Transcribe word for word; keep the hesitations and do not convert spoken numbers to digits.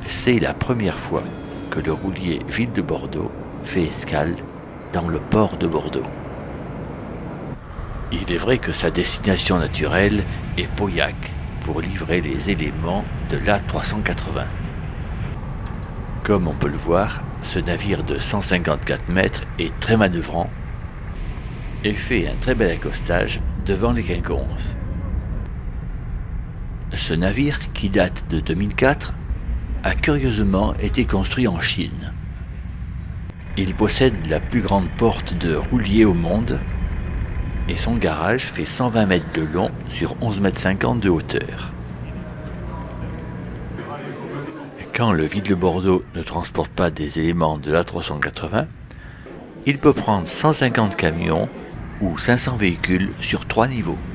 C'est la première fois que le roulier Ville de Bordeaux fait escale dans le port de Bordeaux. Il est vrai que sa destination naturelle est Pauillac pour livrer les éléments de l'A trois cent quatre-vingts. Comme on peut le voir, ce navire de cent cinquante-quatre mètres est très manœuvrant et fait un très bel accostage devant les quinconces. Ce navire, qui date de deux mille quatre, a curieusement été construit en Chine. Il possède la plus grande porte de roulier au monde et son garage fait cent vingt mètres de long sur onze mètres cinquante de hauteur. Quand le Ville de Bordeaux ne transporte pas des éléments de l'A trois cent quatre-vingts, il peut prendre cent cinquante camions ou cinq cents véhicules sur trois niveaux.